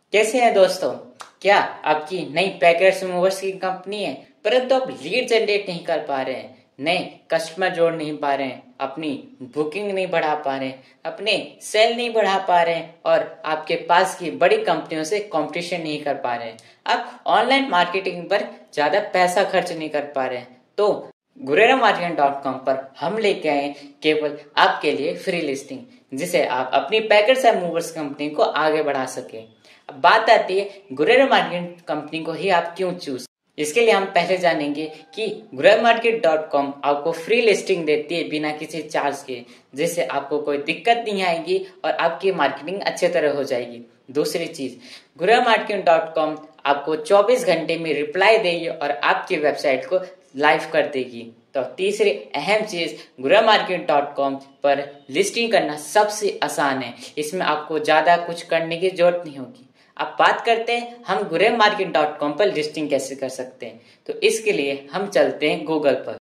कैसे हैं दोस्तों? क्या आपकी नई पैकेट्स मूवर्स की कंपनी है, परंतु आप लीड जनरेट नहीं कर पा रहे हैं, नए कस्टमर जोड़ नहीं पा रहे हैं, अपनी बुकिंग नहीं बढ़ा पा रहे हैं, अपने सेल नहीं बढ़ा पा रहे हैं और आपके पास की बड़ी कंपनियों से कंपटीशन नहीं कर पा रहे हैं, आप ऑनलाइन मार्केटिंग पर ज्यादा पैसा खर्च नहीं कर पा रहे हैं, तो गुरेरामार्केटिंग.com पर हम लेके आए केवल आपके लिए फ्री लिस्टिंग, जिसे आप अपनी पैकेट्स एंड मूवर्स कंपनी को आगे बढ़ा सके। अब बात आती है गुरेरामार्केटिंग कंपनी को ही आप क्यों चूज। इसके लिए हम पहले जानेंगे कि गुरेरामार्केट.com आपको फ्री लिस्टिंग देती है बिना किसी चार्ज के, जिससे आपको कोई दिक्कत नहीं आएगी और आपकी मार्केटिंग अच्छे तरह हो जाएगी। दूसरी चीज, गुरेरामार्केटिंग.com आपको 24 घंटे में रिप्लाई देगी और आपकी वेबसाइट को लाइव कर देगी। तो तीसरी अहम चीज, गुरेरामार्केटिंग.com पर लिस्टिंग करना सबसे आसान है, इसमें आपको ज्यादा कुछ करने की जरूरत नहीं होगी। अब बात करते हैं हम गुरेरामार्केटिंग.com पर लिस्टिंग कैसे कर सकते हैं। तो इसके लिए हम चलते हैं गूगल पर।